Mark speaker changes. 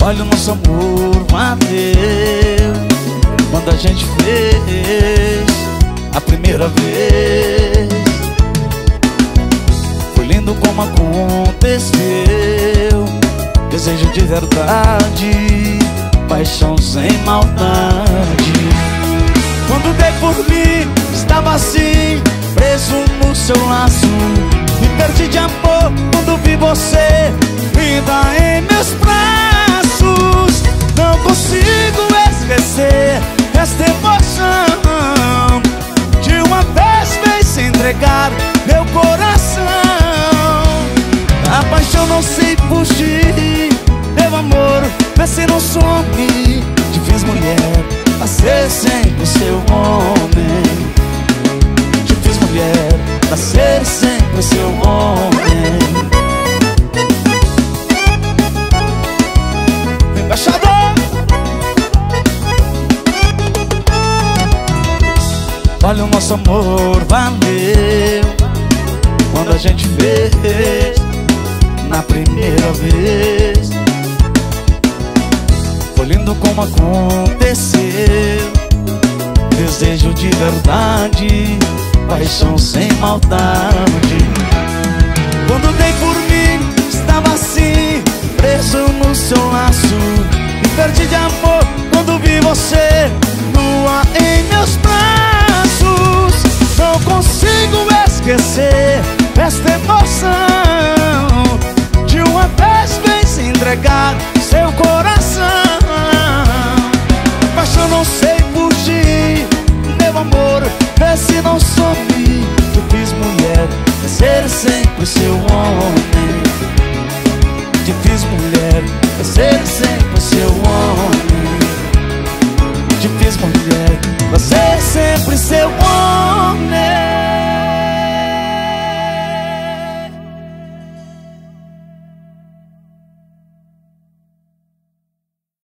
Speaker 1: Olha, o nosso amor valeu quando a gente fez a primeira vez. Foi lindo como aconteceu, desejo de verdade, paixão sem maldade. Quando dei por mim, estava assim, preso no seu laço. Me perdi de amor quando vi você vinda em meus braços. Não consigo esquecer esta emoção de uma vez fez se entregar meu coração. A paixão não sei fugir, meu amor, vê se não some. Te fiz mulher pra ser sempre seu homem. Te fiz mulher pra ser sempre seu homem. Embaixador! Olha, o nosso amor valeu quando a gente fez na primeira vez. Foi lindo como aconteceu, desejo de verdade, paixão sem maldade. Quando dei por mim, estava assim, preso no seu laço. Me perdi de amor quando vi você nua em meus braços. Não consigo esquecer esta emoção de uma vez vem se entregar seu coração. Paixão não sei fugir, meu amor, vê se não some. Te fiz mulher pra ser sempre seu homem. Te fiz mulher pra ser sempre